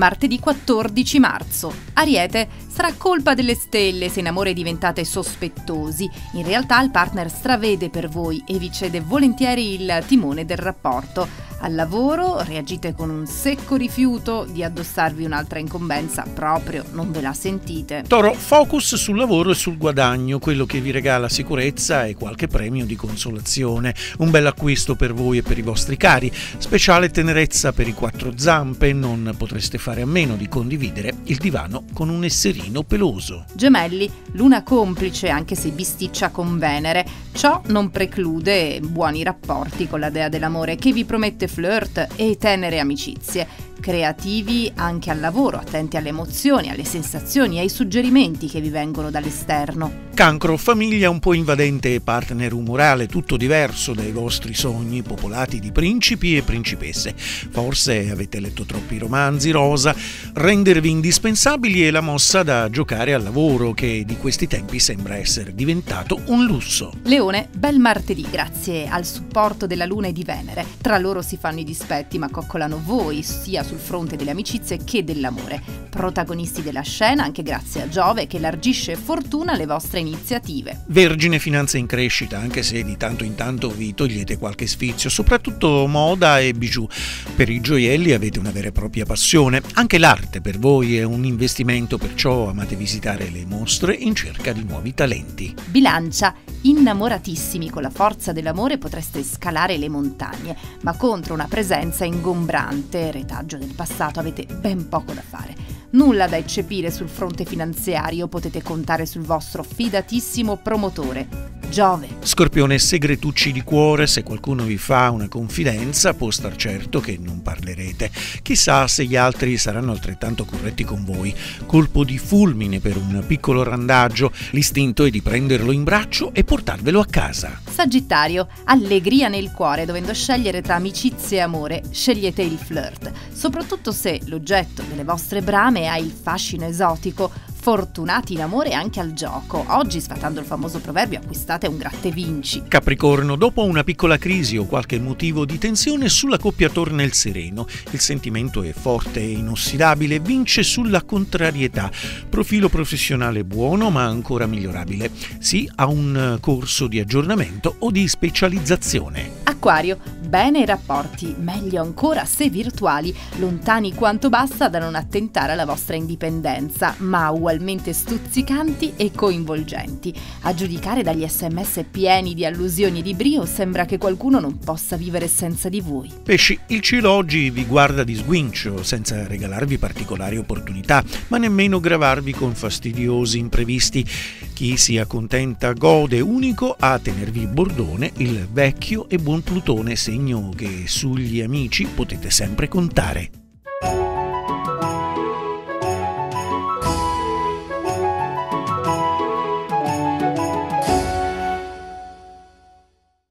martedì 14 marzo. Ariete, sarà colpa delle stelle se in amore diventate sospettosi. In realtà il partner stravede per voi e vi cede volentieri il timone del rapporto. Al lavoro reagite con un secco rifiuto di addossarvi un'altra incombenza, proprio non ve la sentite. Toro, focus sul lavoro e sul guadagno, quello che vi regala sicurezza e qualche premio di consolazione. Un bel acquisto per voi e per i vostri cari. Speciale tenerezza per i quattro zampe, non potreste fare a meno di condividere il divano con un esserino peloso. Gemelli, luna complice anche se bisticcia con Venere. Ciò non preclude buoni rapporti con la dea dell'amore che vi promette flirt e tenere amicizie. Creativi anche al lavoro, attenti alle emozioni, alle sensazioni e ai suggerimenti che vi vengono dall'esterno. Cancro, famiglia un po' invadente e partner umorale, tutto diverso dai vostri sogni popolati di principi e principesse. Forse avete letto troppi romanzi rosa. Rendervi indispensabili è la mossa da giocare al lavoro, che di questi tempi sembra essere diventato un lusso. Leone, bel martedì grazie al supporto della Luna e di Venere. Tra loro si fanno i dispetti ma coccolano voi, sia sul fronte delle amicizie che dell'amore. Protagonisti della scena anche grazie a Giove che elargisce fortuna alle vostre iniziative. Vergine, finanze in crescita, anche se di tanto in tanto vi togliete qualche sfizio, soprattutto moda e bijou. Per i gioielli avete una vera e propria passione. Anche l'arte per voi è un investimento, perciò amate visitare le mostre in cerca di nuovi talenti. Bilancia, innamoratissimi con la forza dell'amore potreste scalare le montagne, ma contro una presenza ingombrante, retaggio del passato, avete ben poco da fare. Nulla da eccepire sul fronte finanziario, potete contare sul vostro fidatissimo promotore, Giove. Scorpione, segretucci di cuore, se qualcuno vi fa una confidenza può star certo che non parlerete. Chissà se gli altri saranno altrettanto corretti con voi. Colpo di fulmine per un piccolo randaggio, l'istinto è di prenderlo in braccio e portarvelo a casa. Sagittario, allegria nel cuore, dovendo scegliere tra amicizia e amore, scegliete il flirt, soprattutto se l'oggetto delle vostre brame ha il fascino esotico. Fortunati in amore anche al gioco. Oggi, sfatando il famoso proverbio, acquistate un gratta e vinci. Capricorno, dopo una piccola crisi o qualche motivo di tensione, sulla coppia torna il sereno. Il sentimento è forte e inossidabile, vince sulla contrarietà. Profilo professionale buono ma ancora migliorabile. Sì a un corso di aggiornamento o di specializzazione. Acquario, bene i rapporti, meglio ancora se virtuali, lontani quanto basta da non attentare alla vostra indipendenza, ma ugualmente stuzzicanti e coinvolgenti. A giudicare dagli SMS pieni di allusioni e di brio, sembra che qualcuno non possa vivere senza di voi. Pesci, il cielo oggi vi guarda di sguincio, senza regalarvi particolari opportunità, ma nemmeno gravarvi con fastidiosi imprevisti. Chi si accontenta gode, unico a tenervi bordone il vecchio e buon Plutone, segno che sugli amici potete sempre contare.